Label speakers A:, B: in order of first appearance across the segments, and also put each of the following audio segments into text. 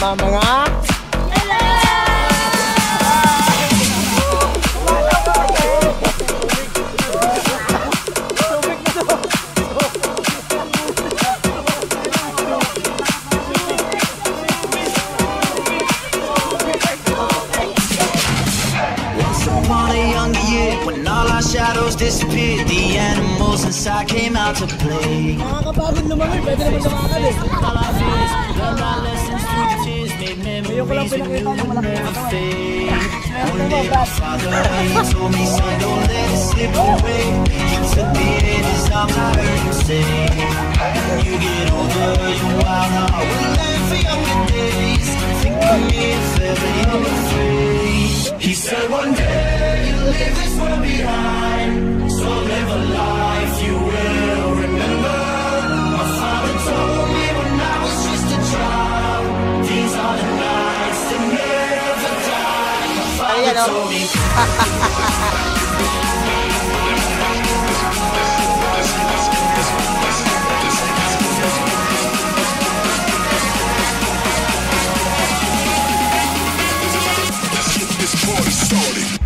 A: tama mga
B: shadows disappeared, the animals inside came out to play.
A: Nakakapagod naman, pwede naman lumakad eh.
B: All I feel is learn my lessons through the tears, make memories we knew would never fade. One day my father, he told me, son, don't let it slip away. He took me in his arms, I heard him say, when you get older, your wild heart will live for younger days. Think of me if ever you're afraid. He said one day you'll leave this world behind, so live a life you will remember. My father told me when I was just a child, these are the nights that never die. My father told me. This party started.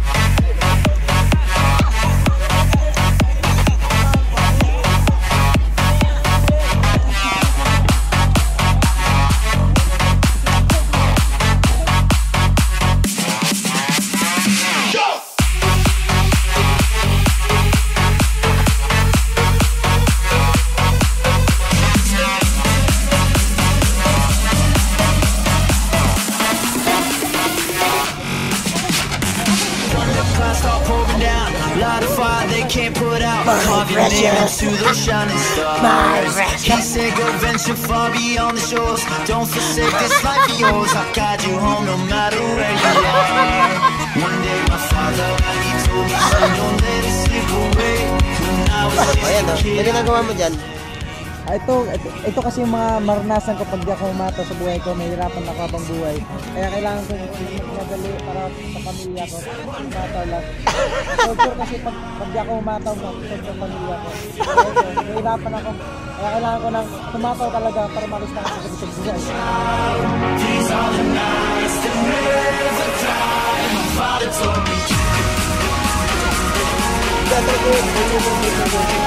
B: Light a fire they can't put out. Carve your name to those shining stars. He said go venture far beyond the shores. Don't forsake this life of yours. I'll guide you home no matter where you are. One day my father, he told me, son, don't let it slip away. When I was just a kid.
A: Ginagawa mo dyan?
C: Ito kasi yung mga maranasan ko pag di ako humataw sa buhay ko, mahirapan ako habang buhay. Kaya kailangan ko madali para sa pamilya ko. Humataw lang. Culture kasi pag di ako humataw sa pamilya ko. Mahirapan ako. Kaya kailangan ko ng humataw talaga para malis na ako sa buhay.
B: These are the nights that never die. My father told me.